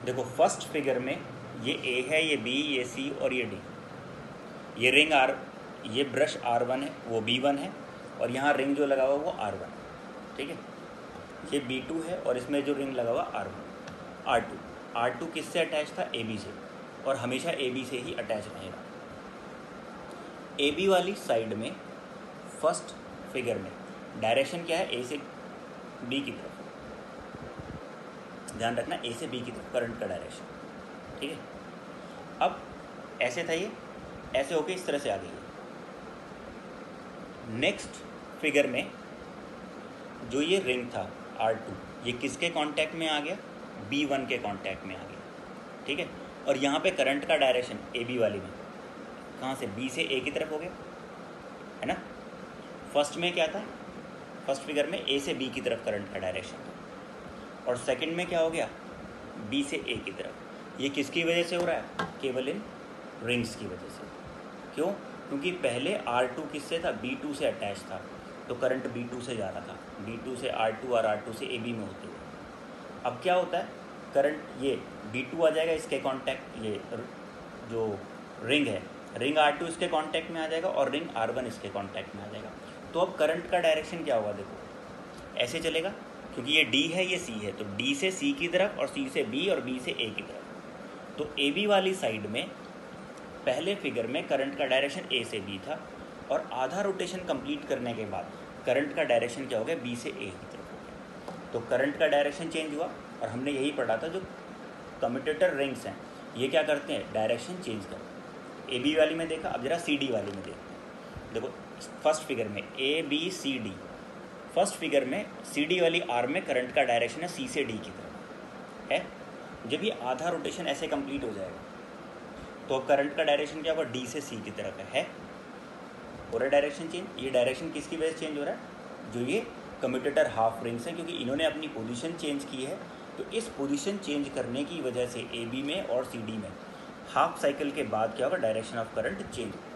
देखो first figure में ये ए है, ये बी, ये सी और ये डी। ये रिंग आर, ये ब्रश R1 है, वो B1 है, और यहाँ रिंग जो लगा हुआ वो R1 है। ठीक है, ये B2 है और इसमें जो रिंग लगा हुआ R1 R2। R2 किससे अटैच था? AB से, और हमेशा AB से ही अटैच रहेगा। AB वाली साइड में फर्स्ट फिगर में डायरेक्शन क्या है? A से B की तरफ। ध्यान रखना, A से B की तरफ करंट का डायरेक्शन। ठीक है, अब ऐसे था ये, ऐसे होके इस तरह से आ गई है। नेक्स्ट फिगर में जो ये रिंग था R2, ये किसके कांटेक्ट में आ गया? B1 के कांटेक्ट में आ गया। ठीक है, और यहाँ पे करंट का डायरेक्शन AB वाली में कहाँ से? B से A की तरफ हो गया, है ना। फर्स्ट में क्या था? फर्स्ट फिगर में A से B की तरफ करंट का डायरेक्शन था, और सेकंड में क्या हो गया? B से A की तरफ। ये किसकी वजह से हो रहा है? केवल इन रिंग्स की वजह से। क्यों? क्योंकि पहले R2 किससे था? B2 से अटैच था, तो करंट B2 से जा रहा था, B2 से R2 और R2 से AB में होते हुए। अब क्या होता है? करंट ये B2 आ जाएगा इसके कांटेक्ट, ये जो रिंग है, रिंग R2 इसके कांटेक्ट में आ जाएगा और रिंग R1 इसके कांटेक्ट में आ जाएगा। तो अब करंट का डायरेक्शन क्या होगा? देखो ऐसे चलेगा, क्योंकि ये D है, ये C है, तो D से C की तरफ और C से B और B से A की तरफ। तो AB वाली साइड में पहले फिगर में करंट का डायरेक्शन A से B था, और आधा रोटेशन कंप्लीट करने के बाद करंट का डायरेक्शन क्या हो गया? B से A की तरफ हो गया। तो करंट का डायरेक्शन चेंज हुआ, और हमने यही पढ़ा था जो कम्यूटेटर रिंग्स हैं ये क्या करते हैं? डायरेक्शन चेंज करते हैं। AB वाली में देखा, अब जरा CD वाली में देखो फर्स्ट फिगर में ABCD। फर्स्ट फिगर में CD वाली आर्म में करंट का डायरेक्शन है C से D की तरफ है। जब ये आधा रोटेशन ऐसे कंप्लीट हो जाएगा तो अब करंट का डायरेक्शन क्या होगा? D से C की तरफ है। हो रहा है डायरेक्शन चेंज। ये डायरेक्शन किसकी वजह से चेंज हो रहा है? जो ये कम्यूटेटर हाफ रिंग्स हैं, क्योंकि इन्होंने अपनी पोजीशन चेंज की है, तो इस पोजीशन चेंज करने की वजह से AB में और CD में हाफ साइकिल के बाद क्या होगा? डायरेक्शन ऑफ करंट चेंज होगा।